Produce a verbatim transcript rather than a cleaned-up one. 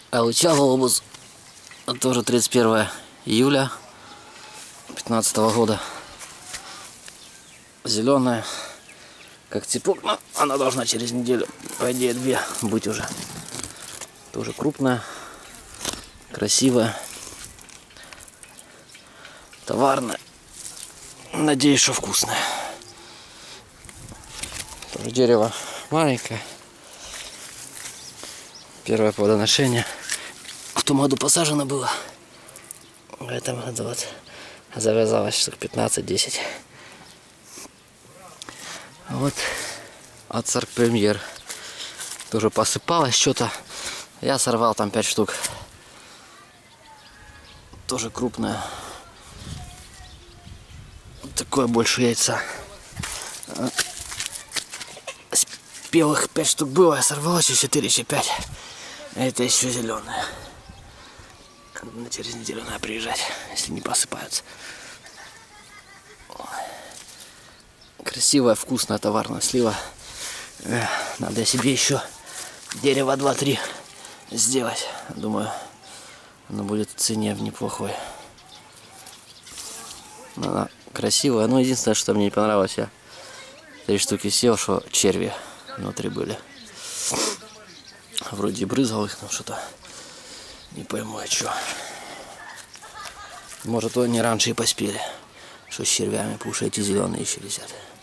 Алыча глобус. Тоже тридцать первое июля две тысячи пятнадцатого года. Зеленая, как цепок, но она должна через неделю, по идее, две быть уже. Тоже крупная, красивая, товарная. Надеюсь, что вкусная. Тоже дерево маленькое. Первое плодоношение. В том году посажено было. В этом году вот завязалось штук пятнадцать-десять. Вот от Сарк Премьер. Тоже посыпалось что-то. Я сорвал там пять штук. Тоже крупное. Такое больше яйца. Спелых пять штук было, я сорвал еще четыре, еще пять. Это еще зеленые. Через неделю надо приезжать, если не посыпаются. Красивая, вкусная, товарная слива. Надо себе еще дерево два-три сделать. Думаю, оно будет в цене в неплохой. Она красивая. Но единственное, что мне не понравилось, я три штуки съел, что черви внутри были. Вроде и брызгал их, но что-то не пойму, а что. Может, они раньше и поспели, что с червями, потому что эти зеленые еще висят.